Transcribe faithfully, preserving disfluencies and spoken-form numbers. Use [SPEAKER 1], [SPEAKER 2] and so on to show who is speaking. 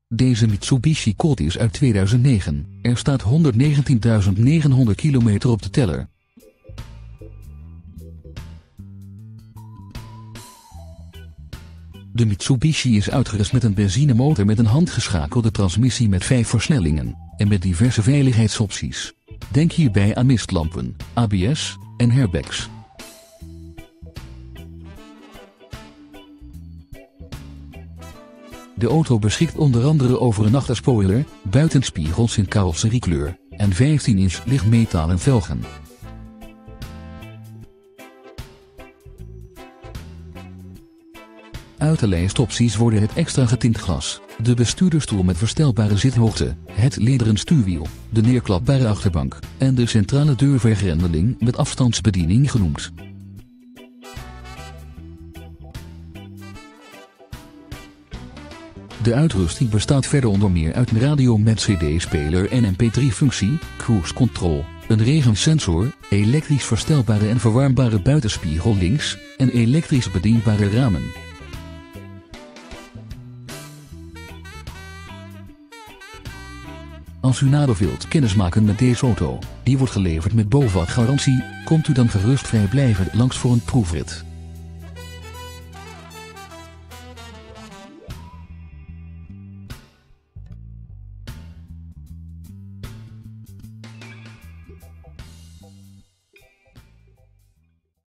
[SPEAKER 1] Deze Mitsubishi Colt is uit tweeduizend negen. Er staat honderdnegentienduizend negenhonderd kilometer op de teller. De Mitsubishi is uitgerust met een benzinemotor met een handgeschakelde transmissie met vijf versnellingen en met diverse veiligheidsopties. Denk hierbij aan mistlampen, A B S en airbags. De auto beschikt onder andere over een achterspoiler, buitenspiegels in carrosseriekleur en vijftien inch lichtmetalen velgen. Uit de lijst opties worden het extra getint glas, de bestuurdersstoel met verstelbare zithoogte, het lederen stuurwiel, de neerklapbare achterbank en de centrale deurvergrendeling met afstandsbediening genoemd. De uitrusting bestaat verder onder meer uit een radio met C D-speler en M P drie functie, cruise control, een regensensor, elektrisch verstelbare en verwarmbare buitenspiegel links en elektrisch bedienbare ramen. Als u nader wilt kennismaken met deze auto, die wordt geleverd met BOVAG garantie, komt u dan gerust vrijblijvend langs voor een proefrit.